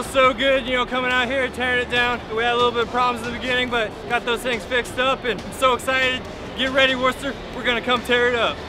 so good, you know, coming out here, tearing it down. We had a little bit of problems in the beginning, but got those things fixed up, and I'm so excited. Get ready, Worcester. We're gonna come tear it up.